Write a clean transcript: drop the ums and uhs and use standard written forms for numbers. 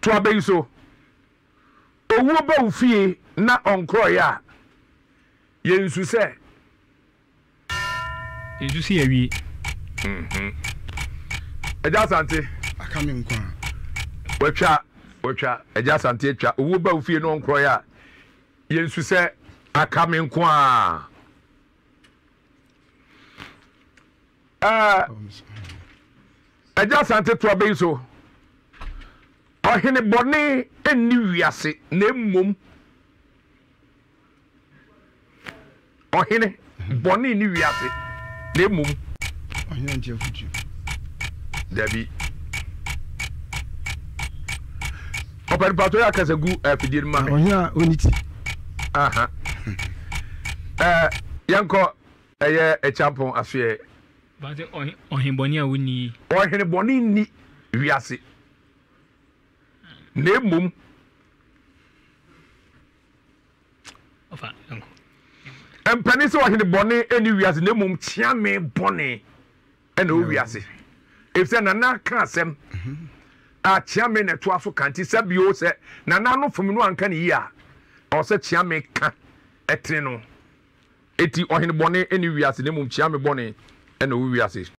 to abɛyi so owuo ba ufie na onkroye a yensu se yensu se yawie eja sante akame nkwa watwa eja sante atwa owuo ba ufie na onkroye a yensu se akame nkwa eja sante to abɛyi so ohene bɔne enni wiase na emmom ohene bɔne ni wiase na emmom ohene ntia futu dabi open pato ya kasagu afidie ma ohene oniti aha yanko eye echampon afie ba de ohene bɔne a woni ohene bɔne ni wiase na emmom ofa yanko empani so ohene bɔne eni wiase na emmom chiame bɔne ena o wiase efse na na ka asem a chiame na to aso kanti sabio se na na no fom no anka ne yi a o se chiame ka etene no eti ohene bɔne eni wiase na emmom chiame bɔne ena o wiase